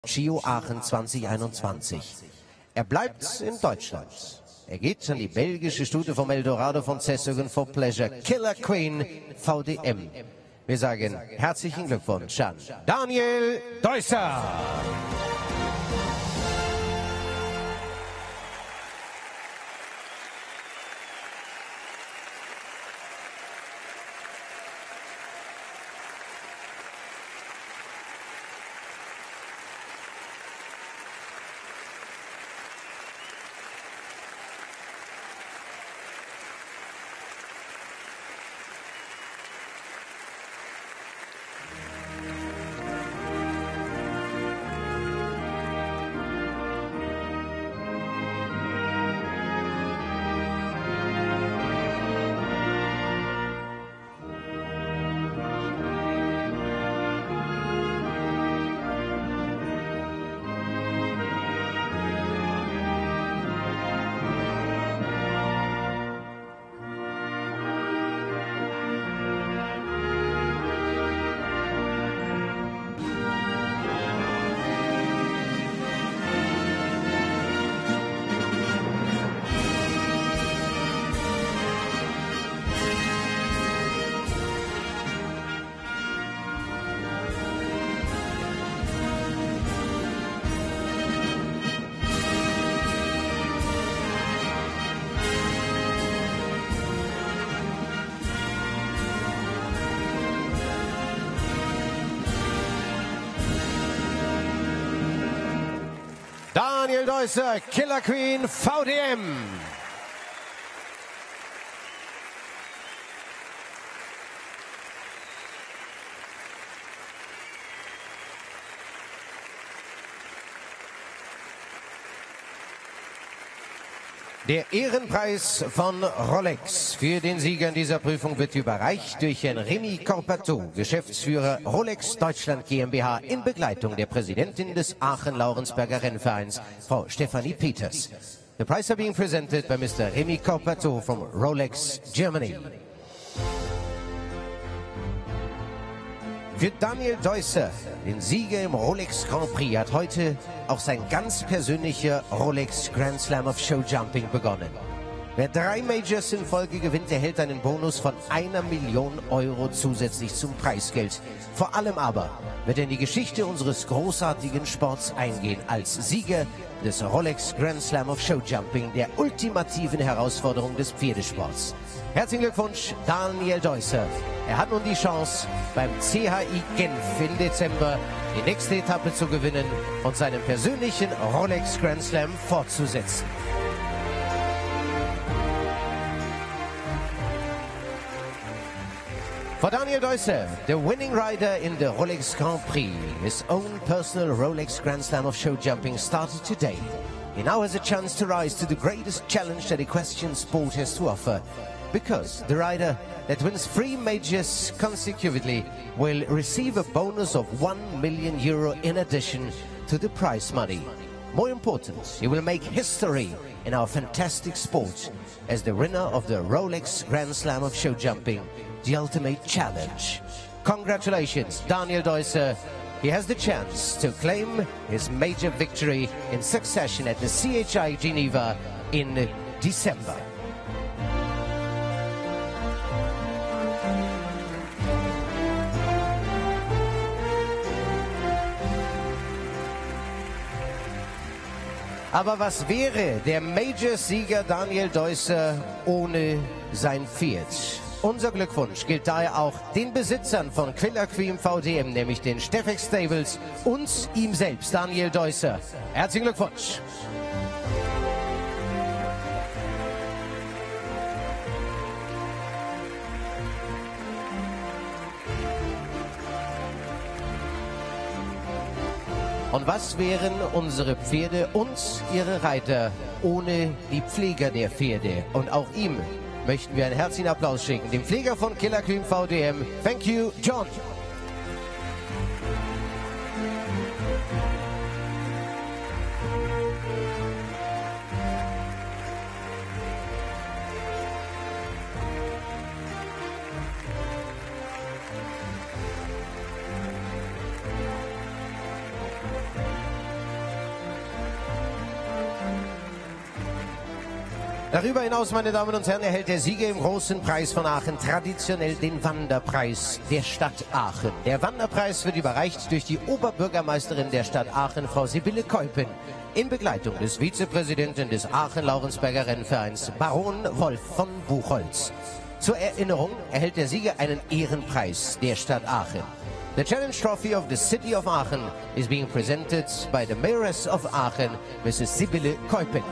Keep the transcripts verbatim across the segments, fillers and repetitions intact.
Chio Aachen zwanzig einundzwanzig. Er bleibt in Deutschland. Er geht an die belgische Stute vom Eldorado von Zessogen for Pleasure, Killer Queen V D M. Wir sagen herzlichen Glückwunsch an Daniel Deusser. Daniel Deusser, Killer Queen V D M. Der Ehrenpreis von Rolex für den Sieger in dieser Prüfung wird überreicht durch Herrn Remy Corpato, Geschäftsführer Rolex Deutschland GmbH, in Begleitung der Präsidentin des Aachen-Laurensberger Rennvereins, Frau Stefanie Peters. The prize are being presented by Mister Remy Corpato from Rolex Germany. Für Daniel Deusser, den Sieger im Rolex Grand Prix, hat heute auch sein ganz persönlicher Rolex Grand Slam of Show Jumping begonnen. Wer drei Majors in Folge gewinnt, erhält einen Bonus von einer Million Euro zusätzlich zum Preisgeld. Vor allem aber wird er in die Geschichte unseres großartigen Sports eingehen als Sieger des Rolex Grand Slam of Show Jumping, der ultimativen Herausforderung des Pferdesports. Herzlichen Glückwunsch, Daniel Deusser. Er hat nun die Chance, beim C H I Genf im Dezember die nächste Etappe zu gewinnen und seinen persönlichen Rolex Grand Slam fortzusetzen. For Daniel Deusser, the winning rider in the Rolex Grand Prix, his own personal Rolex Grand Slam of Show Jumping started today. He now has a chance to rise to the greatest challenge that equestrian sport has to offer, because the rider that wins three majors consecutively will receive a bonus of one million euro in addition to the prize money. More important, he will make history in our fantastic sport as the winner of the Rolex Grand Slam of Show Jumping, the ultimate challenge. Congratulations, Daniel Deusser. He has the chance to claim his major victory in succession at the C H I Geneva in December. Aber was wäre der Major-Sieger Daniel Deusser ohne sein Pferd? Unser Glückwunsch gilt daher auch den Besitzern von Killer Queen V D M, nämlich den Steffex Stables und ihm selbst, Daniel Deusser. Herzlichen Glückwunsch! Und was wären unsere Pferde und ihre Reiter ohne die Pfleger der Pferde? Und auch ihm möchten wir einen herzlichen Applaus schicken, dem Pfleger von Killer Queen V D M. Thank you, John. Darüber hinaus, meine Damen und Herren, erhält der Sieger im Großen Preis von Aachen traditionell den Wanderpreis der Stadt Aachen. Der Wanderpreis wird überreicht durch die Oberbürgermeisterin der Stadt Aachen, Frau Sibylle Keupen, in Begleitung des Vizepräsidenten des Aachen-Laurensberger Rennvereins, Baron Wolf von Buchholz. Zur Erinnerung erhält der Sieger einen Ehrenpreis der Stadt Aachen. The Challenge Trophy of the City of Aachen is being presented by the Mayoress of Aachen, Missus Sibylle Keupen.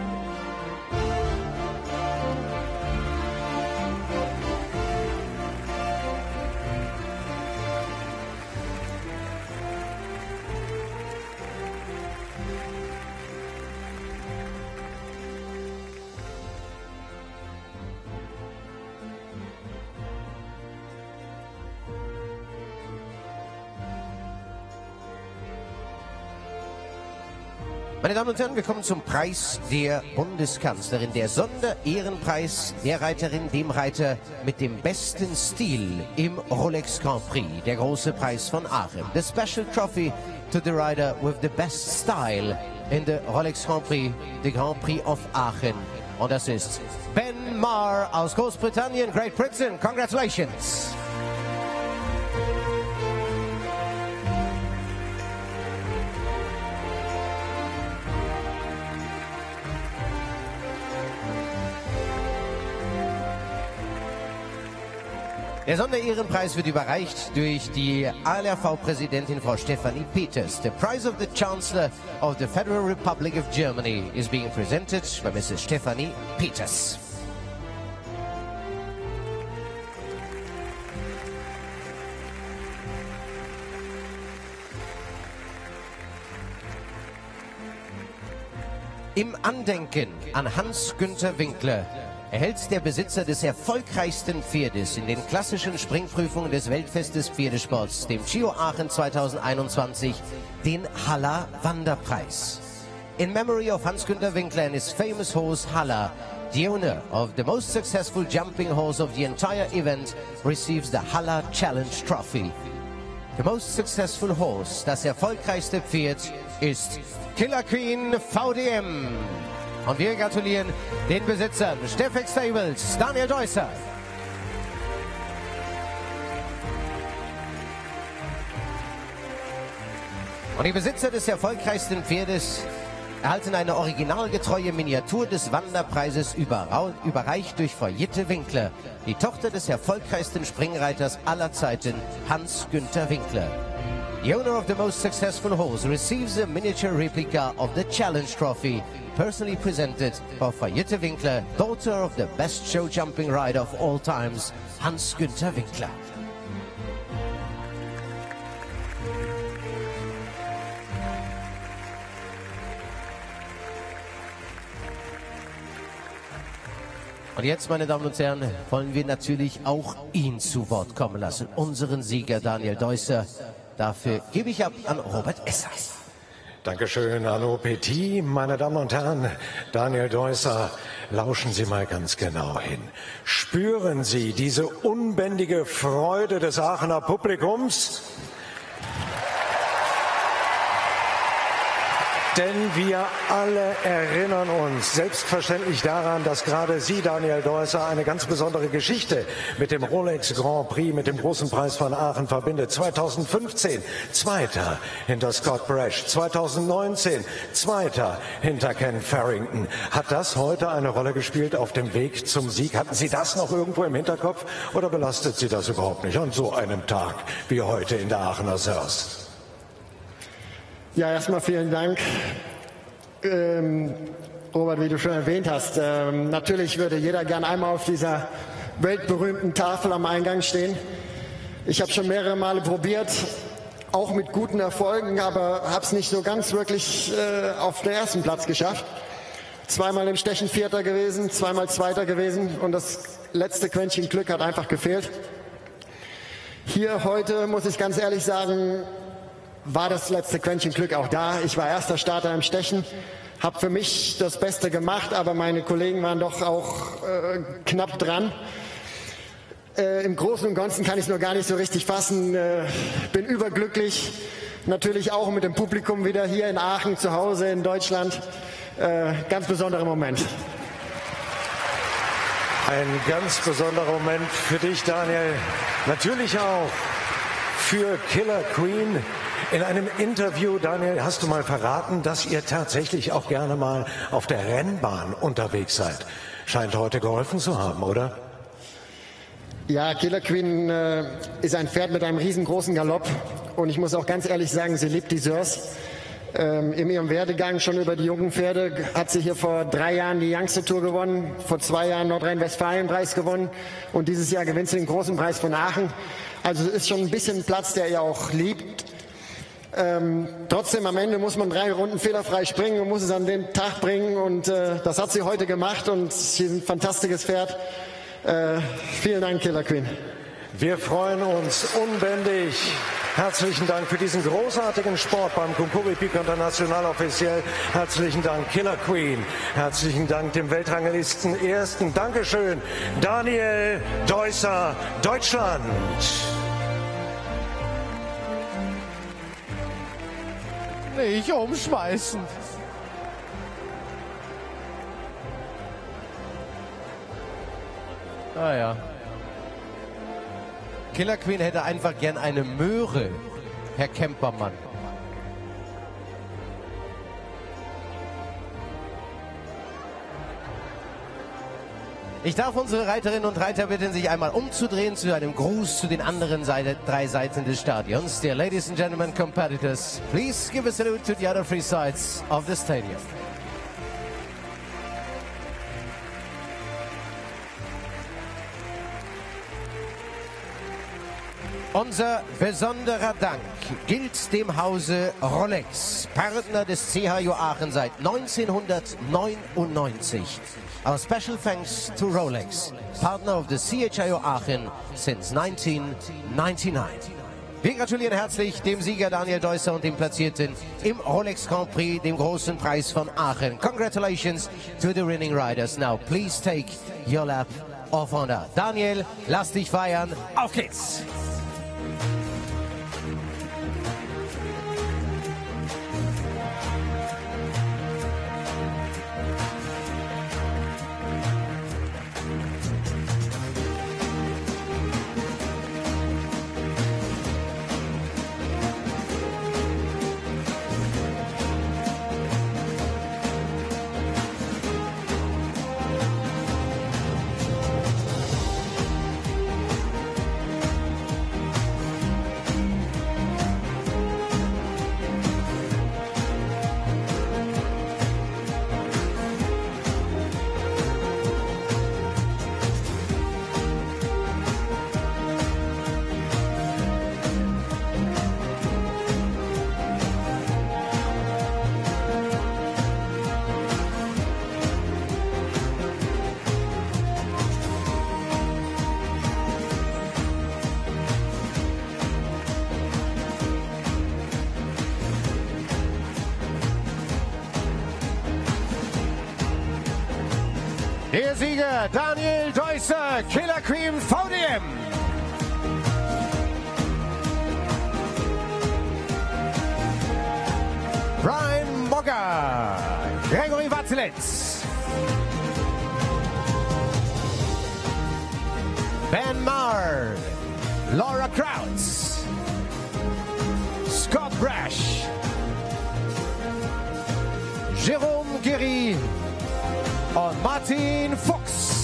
Meine Damen und Herren, wir kommen zum Preis der Bundeskanzlerin, der Sonderehrenpreis der Reiterin, dem Reiter mit dem besten Stil im Rolex Grand Prix, der große Preis von Aachen. The Special Trophy to the rider with the best style in the Rolex Grand Prix, the Grand Prix of Aachen. Und das ist Ben Marr aus Großbritannien, Great Britain. Congratulations! Der Sonderehrenpreis wird überreicht durch die A L R V-Präsidentin Frau Stefanie Peters. The prize of the Chancellor of the Federal Republic of Germany is being presented by Missus Stefanie Peters. Im Andenken an Hans-Günther Winkler erhält der Besitzer des erfolgreichsten Pferdes in den klassischen Springprüfungen des Weltfestes Pferdesports, dem Giro Aachen zweitausendeinundzwanzig, den Haller Wanderpreis. In memory of Hans-Günther Winkler and his famous horse Haller, the owner of the most successful jumping horse of the entire event receives the Haller Challenge Trophy. The most successful horse, das erfolgreichste Pferd, ist Killer Queen V D M. Und wir gratulieren den Besitzern Steffex Stables, Daniel Deusser. Und die Besitzer des erfolgreichsten Pferdes erhalten eine originalgetreue Miniatur des Wanderpreises überreicht durch Frau Jitte Winkler, die Tochter des erfolgreichsten Springreiters aller Zeiten, Hans-Günther Winkler. The owner of the most successful horse receives a miniature replica of the Challenge Trophy, personally presented by Frau Jitte Winkler, daughter of the best show jumping rider of all times, Hans-Günther Winkler. Und jetzt, meine Damen und Herren, wollen wir natürlich auch ihn zu Wort kommen lassen, unseren Sieger Daniel Deusser. Dafür gebe ich ab an Robert Esser. Dankeschön, hallo Petit, meine Damen und Herren, Daniel Deusser, lauschen Sie mal ganz genau hin. Spüren Sie diese unbändige Freude des Aachener Publikums? Denn wir alle erinnern uns selbstverständlich daran, dass gerade Sie, Daniel Deusser, eine ganz besondere Geschichte mit dem Rolex Grand Prix, mit dem großen Preis von Aachen verbindet. zweitausendfünfzehn Zweiter hinter Scott Brash, zweitausendneunzehn Zweiter hinter Ken Farrington. Hat das heute eine Rolle gespielt auf dem Weg zum Sieg? Hatten Sie das noch irgendwo im Hinterkopf oder belastet Sie das überhaupt nicht an so einem Tag wie heute in der Aachener Sörs? Ja, erstmal vielen Dank, ähm, Robert, wie du schon erwähnt hast. Ähm, natürlich würde jeder gern einmal auf dieser weltberühmten Tafel am Eingang stehen. Ich habe schon mehrere Male probiert, auch mit guten Erfolgen, aber habe es nicht so ganz wirklich äh, auf den ersten Platz geschafft. Zweimal im Stechen Vierter gewesen, zweimal Zweiter gewesen und das letzte Quäntchen Glück hat einfach gefehlt. Hier heute, muss ich ganz ehrlich sagen, war das letzte Quäntchen Glück auch da. Ich war erster Starter im Stechen, habe für mich das Beste gemacht, aber meine Kollegen waren doch auch äh, knapp dran. Äh, Im Großen und Ganzen kann ich es nur gar nicht so richtig fassen. Äh, bin überglücklich, natürlich auch mit dem Publikum wieder hier in Aachen zu Hause in Deutschland. Äh, ganz besonderer Moment. Ein ganz besonderer Moment für dich, Daniel. Natürlich auch für Killer Queen. In einem Interview, Daniel, hast du mal verraten, dass ihr tatsächlich auch gerne mal auf der Rennbahn unterwegs seid. Scheint heute geholfen zu haben, oder? Ja, Killer Queen äh, ist ein Pferd mit einem riesengroßen Galopp. Und ich muss auch ganz ehrlich sagen, sie liebt die Dressurers. Ähm, in ihrem Werdegang schon über die jungen Pferde hat sie hier vor drei Jahren die Youngster Tour gewonnen, vor zwei Jahren Nordrhein-Westfalen-Preis gewonnen und dieses Jahr gewinnt sie den großen Preis von Aachen. Also es ist schon ein bisschen ein Platz, der ihr auch liebt. Ähm, trotzdem am Ende muss man drei Runden fehlerfrei springen und muss es an den Tag bringen und äh, das hat sie heute gemacht und sie ist ein fantastisches Pferd. Äh, vielen Dank, Killer Queen. Wir freuen uns unbändig. Herzlichen Dank für diesen großartigen Sport beim Concourir Piquant International offiziell. Herzlichen Dank, Killer Queen. Herzlichen Dank dem Weltranglisten Ersten. Dankeschön, Daniel Deusser, Deutschland. Nicht umschmeißen. Ah ja. Killer Queen hätte einfach gern eine Möhre, Herr Kempermann. Ich darf unsere Reiterinnen und Reiter bitten, sich einmal umzudrehen zu einem Gruß zu den anderen Seite, drei Seiten des Stadions. Dear ladies and gentlemen competitors, please give a salute to the other three sides of the stadium. Unser besonderer Dank gilt dem Hause Rolex, Partner des C H J Aachen seit neunzehnhundertneunundneunzig. Our special thanks to Rolex, partner of the C H J Aachen since nineteen ninety-nine. Wir gratulieren herzlich dem Sieger Daniel Deusser und dem Platzierten im Rolex Grand Prix, dem großen Preis von Aachen. Congratulations to the winning riders. Now please take your lap of honor. Daniel, lass dich feiern. Auf geht's! Der Sieger Daniel Deusser, Killer Queen V D M. Brian Mogger, Gregory Watelitz. Ben Marr, Laura Krautz, Scott Brash, Jérôme Guéry und Martin Fuchs.